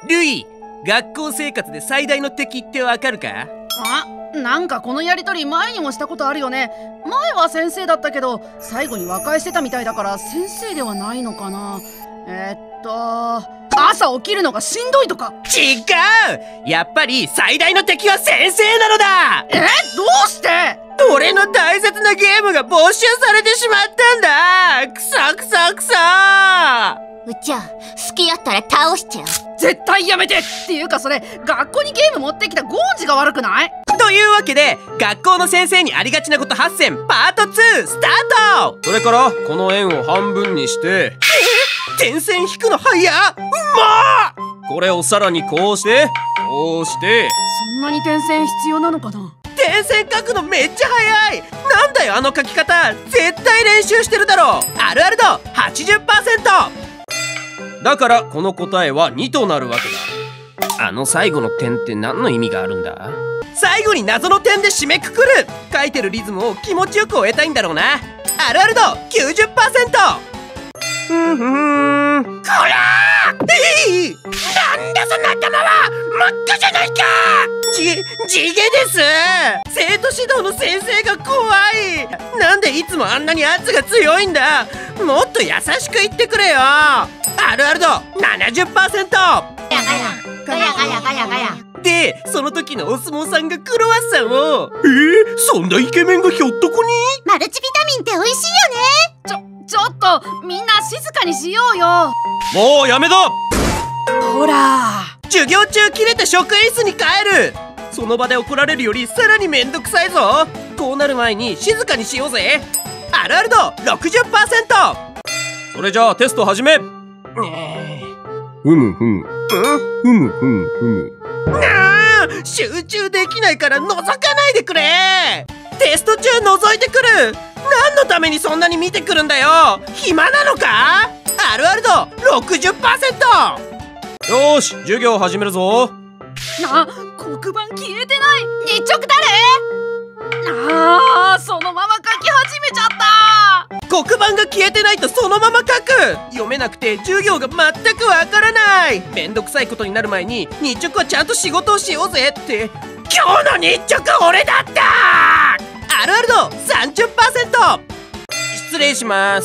ルイ、学校生活で最大の敵ってわかるか？ なんかこのやりとり前にもしたことあるよね。前は先生だったけど最後に和解してたみたいだから先生ではないのかな。朝起きるのがしんどいとか。 違う、やっぱり最大の敵は先生なのだ。 どうして？ 俺の大切なゲームが没収されてしまったんだ。くさくさくさ。 うちゃ好きやったら倒しちゃう。 絶対やめて。っていうかそれ学校にゲーム持ってきたゴンジが悪くない？ というわけで学校の先生にありがちなこと8選パート2スタート。それからこの円を半分にして点線引くの早っ。うまっ。これをさらにこうしてこうして。 そんなに点線必要なのかな？ 点線書くのめっちゃ早い。なんだよあの書き方。絶対練習してるだろ。あるある度 80%。 だからこの答えは2となるわけだ。あの最後の点って何の意味があるんだ？最後に謎の点で締めくくる。書いてるリズムを気持ちよく終えたいんだろうな。あるある度 90%。 こらー、なんだその頭は。真っ赤じゃないか。地毛です。生徒指導の先生が怖い。なんでいつもあんなに圧が強いんだ。もっと優しく言ってくれよ。あるある度 70%。 ガヤガヤガヤガヤ。 でその時のお相撲さんがクロワッサンを。そんなイケメンがひょっとこに？ マルチビタミンって美味しいよね。 ちょっとみんな静かにしようよ。 もうやめだ。 ほら授業中切れて職員室に帰る。その場で怒られるよりさらにめんどくさいぞ。こうなる前に静かにしようぜ。あるある度 60%。 それじゃあテスト始め。ふむふむふむふむふむ。集中できないから覗かないでくれ。テスト中覗いてくる。何のためにそんなに見てくるんだよ。暇なのか？あるある度 60%。 よーし授業始めるぞ。 黒板消えてない。日直誰？そのまま書き始めちゃった。 黒板が消えてないとそのまま書く。読めなくて授業が全くわからない。めんどくさいことになる前に日直はちゃんと仕事をしようぜって。今日の日直俺だった。あるある度 30%。 失礼します。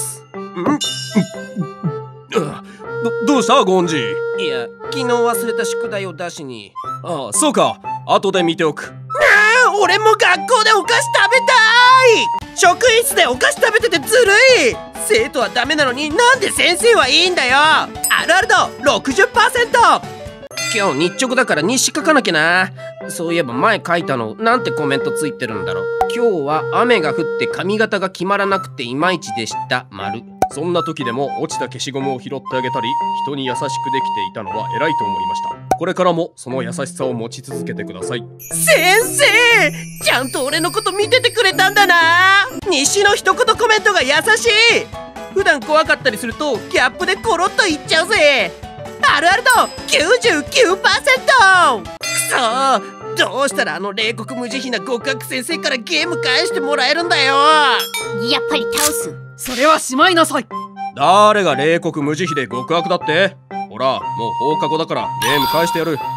どうしたゴンジ？いや昨日忘れた宿題を出しに。ああそうか、後で見ておく。俺も学校でお菓子食べたい。職員室でお菓子食べててずるい。生徒はダメなのになんで先生はいいんだよ。あるある度 60%。 今日日直だから日誌書かなきゃな。そういえば前書いたのなんてコメントついてるんだろう。今日は雨が降って髪型が決まらなくていまいちでした丸。そんな時でも落ちた消しゴムを拾ってあげたり人に優しくできていたのは偉いと思いました。これからもその優しさを持ち続けてください。先生ちゃんと俺のこと見ててくれたんだな。西の一言コメントが優しい。普段怖かったりするとギャップでコロッといっちゃうぜ。あるある度 99%。 くそー、どうしたらあの冷酷無慈悲な極悪先生からゲーム返してもらえるんだよ。 やっぱり倒す。 それはしまいなさい。 誰が冷酷無慈悲で極悪だって？ほらもう放課後だからゲーム返してやる。や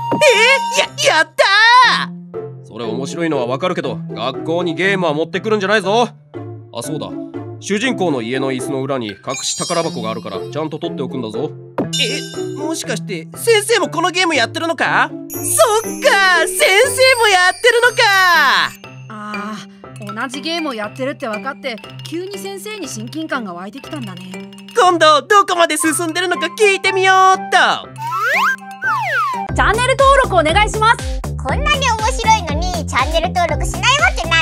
ったー。それ面白いのはわかるけど学校にゲームは持ってくるんじゃないぞ。あ、そうだ、主人公の家の椅子の裏に隠し宝箱があるからちゃんと取っておくんだぞ。もしかして先生もこのゲームやってるのか？そっか、先生もやってるのか。 同じゲームをやってるって分かって急に先生に親近感が湧いてきたんだね。 今度どこまで進んでるのか聞いてみようっと。 チャンネル登録お願いします。 こんなに面白いのにチャンネル登録しないわけない